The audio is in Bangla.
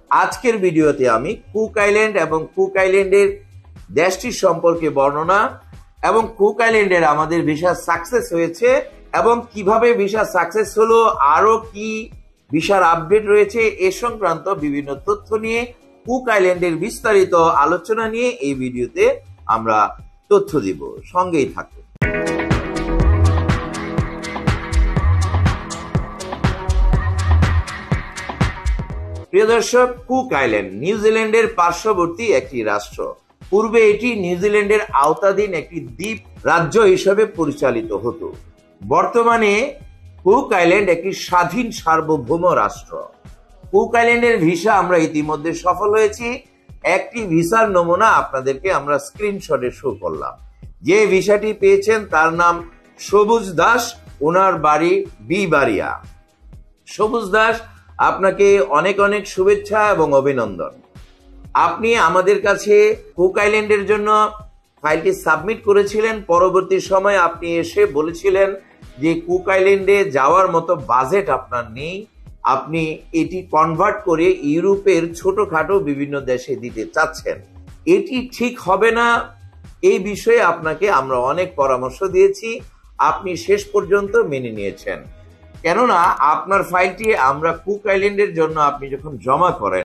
আজকের ভিডিওতে আমি কুক আইল্যান্ড এবং কুক আইল্যান্ডের দেশটির সম্পর্কে বর্ণনা এবং কুক আইল্যান্ডের আমাদের ভিসা সাকসেস হয়েছে এবং কিভাবে ভিসা সাকসেস হলো, আরো কি ভিসার আপডেট রয়েছে এ সংক্রান্ত বিভিন্ন তথ্য নিয়ে কুক আইল্যান্ডের বিস্তারিত আলোচনা নিয়ে এই ভিডিওতে আমরা তথ্য দিব। সঙ্গেই থাকুন। প্রিয় দর্শক, কুক আইল্যান্ড নিউজিল্যান্ডের পার্শ্ববর্তী একটি রাষ্ট্র। পূর্বে এটি নিউজিল্যান্ডের আওতাধীন একটি দ্বীপ রাজ্য হিসেবে পরিচালিত হতো। বর্তমানে কুক আইল্যান্ড একটি স্বাধীন সার্বভৌম রাষ্ট্র। কুক আইল্যান্ডের ভিসা আমরা ইতিমধ্যে সফল হয়েছি। একটি ভিসার নমুনা আপনাদেরকে আমরা স্ক্রিনশটে শো করলাম। যে ভিসাটি পেয়েছেন তার নাম সবুজ দাস, ওনার বাড়ি বিবাড়িয়া। সবুজ দাস, আপনাকে অনেক অনেক শুভেচ্ছা এবং অভিনন্দন। আপনি আমাদের কাছে কুক আইল্যান্ডের জন্য ফাইলটি সাবমিট করেছিলেন। পরবর্তী সময়ে আপনি এসে বলেছিলেন যে কুক আইল্যান্ডে যাওয়ার মতো বাজেট আপনার নেই, আপনি এটি কনভার্ট করে ইউরোপের ছোটখাটো বিভিন্ন দেশে দিতে চাচ্ছেন। এটি ঠিক হবে না, এই বিষয়ে আপনাকে আমরা অনেক পরামর্শ দিয়েছি, আপনি শেষ পর্যন্ত মেনে নিয়েছেন। কেননা আপনার ফাইলটি আমরা কুক আইল্যান্ডের জন্য আপনি যখন জমা করেন